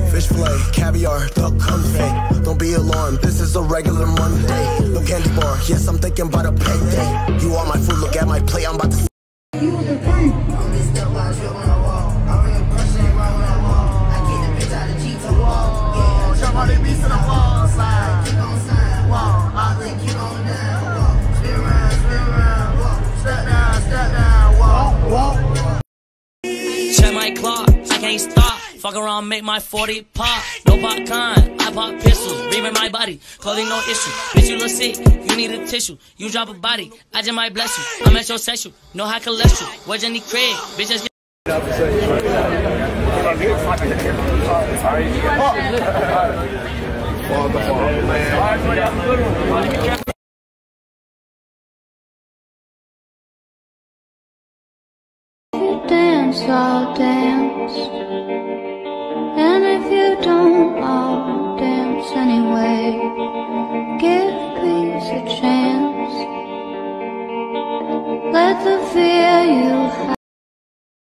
Fish fillet, caviar, duck confit. Don't be alarmed, this is a regular Monday. No candy bar, yes, I'm thinking about a payday. You want my food, look at my plate, I'm about to. You the cream. I'm just stuck by you on the wall. I bring a person right when I walk. I get the bitch out of G to walk. Yeah, jump on the beats in the wall, slide. Keep on slide, walk. I think you on down, walk. Spin around, walk. Step down, walk, walk. Check my clock, I can't stop. Fuck around, make my 40 pop. No popcorn, I pop pistols. Breathing my body, clothing no issue. Bitch, you look sick, you need a tissue. You drop a body, I just might bless you. I'm metrosexual, no high cholesterol. Where's Jenny Craig? Bitch, just get. Dance, I'll dance. And if you don't, I'll dance anyway. Give peace a chance. Let the fear you have